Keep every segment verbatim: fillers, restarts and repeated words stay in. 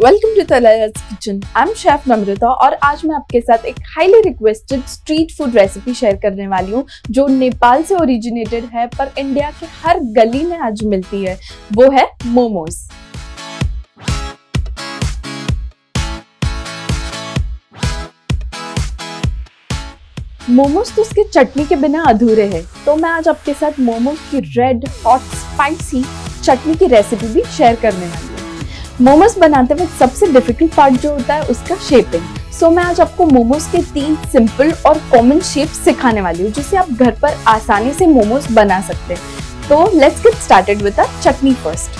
Welcome to तलयाज kitchen. I am chef Namrata और आज मैं आपके साथ एक highly requested street food recipe share करने वाली हूँ जो नेपाल से ओरिजिनेटेड है पर इंडिया के हर गली में आज मिलती है। वो है मोमोज। मोमोज तो उसके चटनी के बिना अधूरे हैं, तो मैं आज आपके साथ मोमोज की रेड हॉट स्पाइसी चटनी की रेसिपी भी शेयर करने वाली हूँ। मोमोज बनाते वक्त सबसे डिफिकल्ट पार्ट जो होता है उसका शेपिंग। सो so, मैं आज आपको मोमोज के तीन सिंपल और कॉमन शेप सिखाने वाली हूँ जिससे आप घर पर आसानी से मोमोज बना सकते हैं। तो let's get started with a chutney first.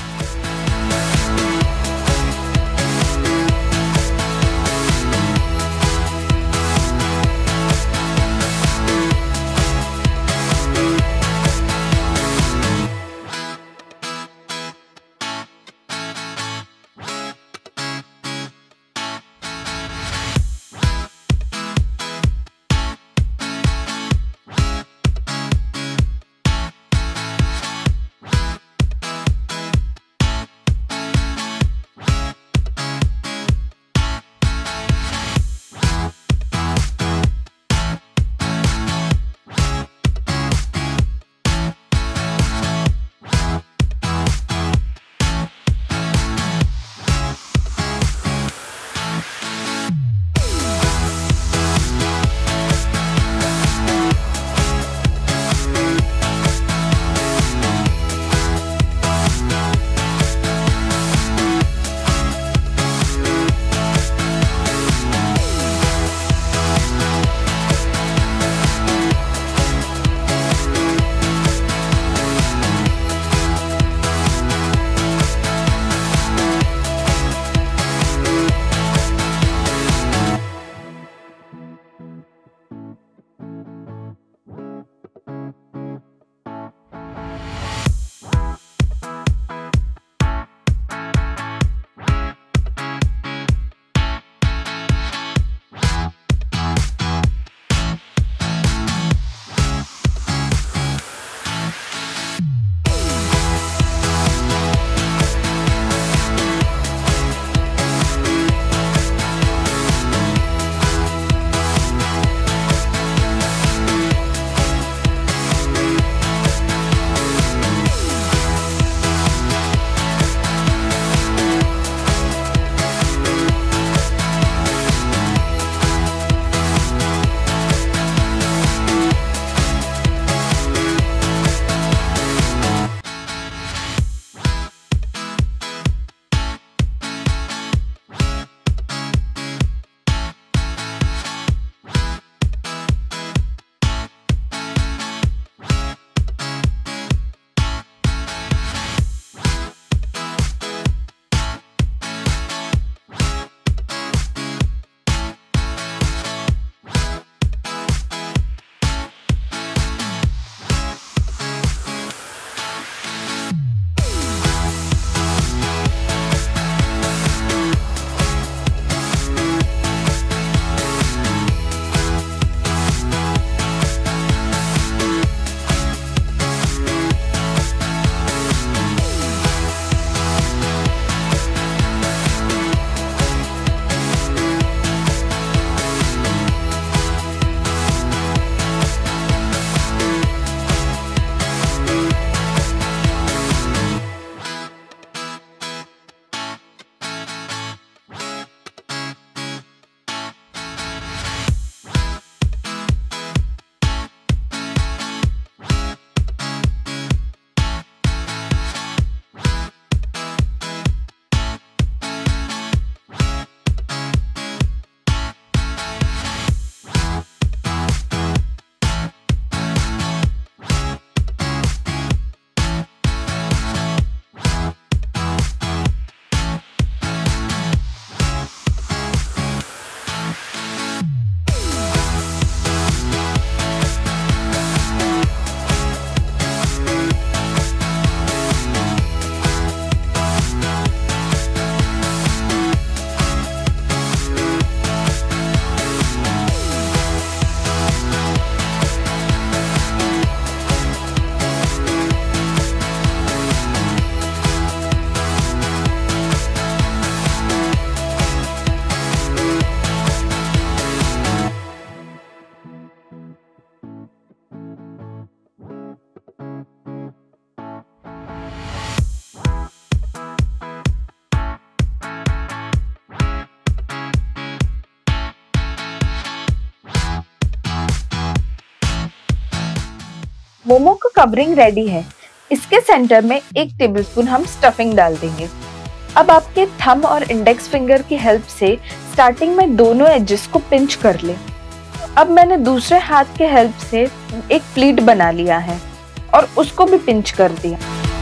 Momo का कवरिंग रेडी है। इसके सेंटर में एक टेबलस्पून हम स्टफिंग डाल देंगे। अब आपके थंब और इंडेक्स फिंगर की हेल्प से स्टार्टिंग में दोनों एजेस को पिंच कर लें। अब मैंने दूसरे हाथ के हेल्प से एक प्लीट बना लिया है और उसको भी पिंच कर दिया।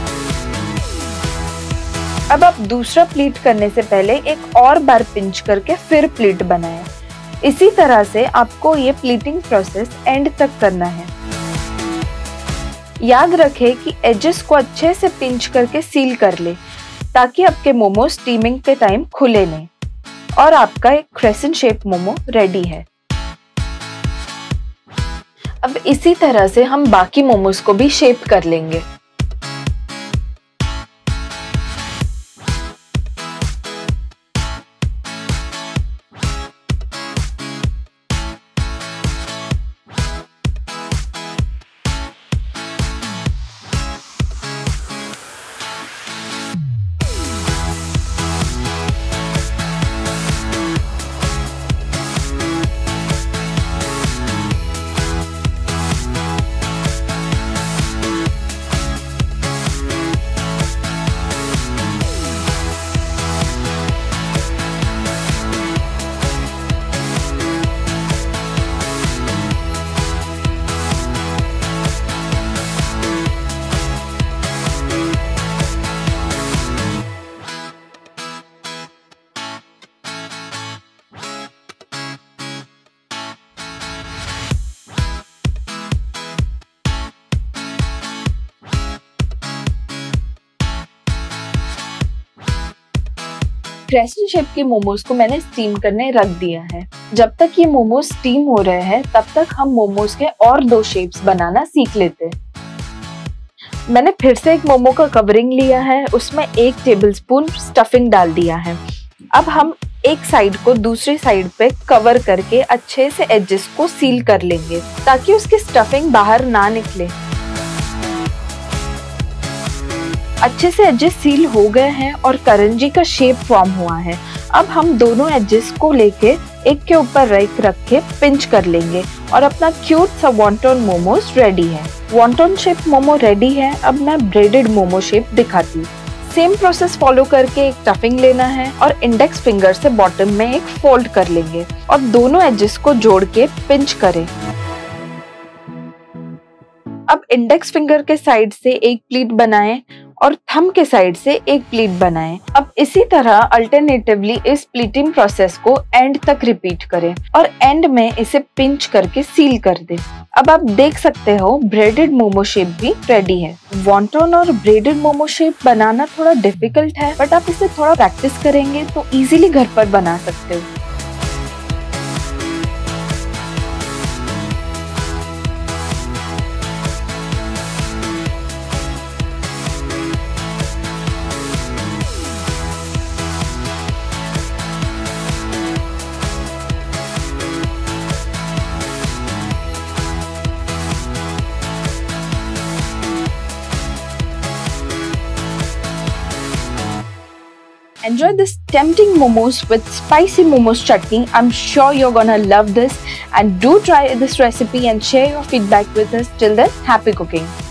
अब आप दूसरा प्लीट करने से पहले एक और बार पिंच करके फिर प्लीट बनाएं। इसी तरह से आपको ये प्लीटिंग प्रोसेस एंड तक करना है। याद रखें कि एजेस को अच्छे से पिंच करके सील कर ले ताकि आपके मोमो स्टीमिंग के टाइम खुले नहीं। और आपका एक क्रेसेंट शेप मोमो रेडी है। अब इसी तरह से हम बाकी मोमोज को भी शेप कर लेंगे। क्रेसेंट शेप के मोमोज को मैंने स्टीम करने रख दिया है। जब तक ये मोमोज स्टीम हो रहे हैं तब तक हम मोमोज के और दो शेप्स बनाना सीख लेते हैं। मैंने फिर से एक मोमो का कवरिंग लिया है, उसमें एक टेबलस्पून स्टफिंग डाल दिया है। अब हम एक साइड को दूसरी साइड पे कवर करके अच्छे से एजेस को सील कर लेंगे ताकि उसकी स्टफिंग बाहर ना निकले। अच्छे से एजेस सील हो गए हैं और करंजी का शेप फॉर्म हुआ है। अब हम दोनों एजेस को लेके एक के ऊपर रख रख के पिंच कर लेंगे और अपना क्यूट सा वॉन्टन मोमोज रेडी है। वॉन्टन शेप मोमो रेडी है। अब मैं ब्रेडेड मोमो शेप दिखाती हूँ। सेम प्रोसेस फॉलो करके एक स्टफिंग लेना है और इंडेक्स फिंगर से बॉटम में एक फोल्ड कर लेंगे और दोनों एजेस को जोड़ के पिंच करें। अब इंडेक्स फिंगर के साइड से एक प्लीट बनाएं और थंब के साइड से एक प्लीट बनाएं। अब इसी तरह अल्टरनेटिवली इस प्लीटिंग प्रोसेस को एंड तक रिपीट करें और एंड में इसे पिंच करके सील कर दें। अब आप देख सकते हो ब्रेडेड मोमो शेप भी रेडी है। वॉन्टन और ब्रेडेड मोमो शेप बनाना थोड़ा डिफिकल्ट है, बट आप इसे थोड़ा प्रैक्टिस करेंगे तो इजीली घर पर बना सकते हो। Enjoy this tempting momos with spicy momos chutney. I'm sure you're gonna love this, and do try this recipe and share your feedback with us. Till then, happy cooking.